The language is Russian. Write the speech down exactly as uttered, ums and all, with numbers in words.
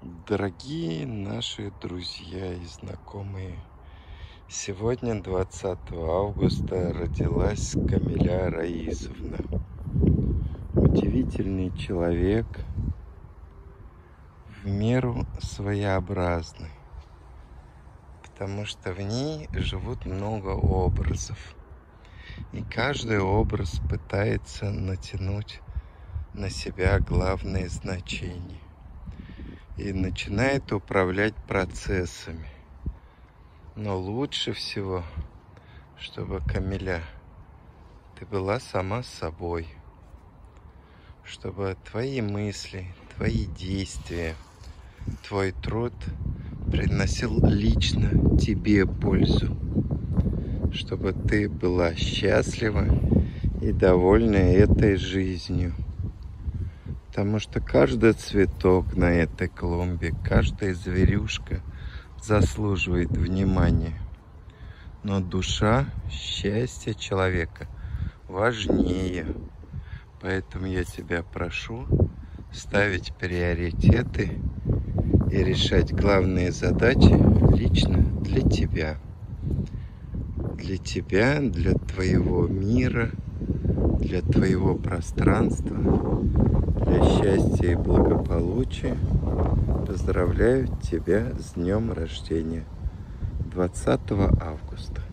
Дорогие наши друзья и знакомые, сегодня, двадцатого августа, родилась Камиля Раисовна. Удивительный человек, в меру своеобразный, потому что в ней живут много образов. И каждый образ пытается натянуть на себя главное значение. И начинает управлять процессами. Но лучше всего, чтобы, Камиля, ты была сама собой. Чтобы твои мысли, твои действия, твой труд приносил лично тебе пользу. Чтобы ты была счастлива и довольна этой жизнью. Потому что каждый цветок на этой клумбе, каждая зверюшка заслуживает внимания. Но душа, счастье человека важнее. Поэтому я тебя прошу ставить приоритеты и решать главные задачи лично для тебя. Для тебя, для твоего мира, для твоего пространства. Для счастья и благополучия поздравляю тебя с днем рождения, двадцатого августа.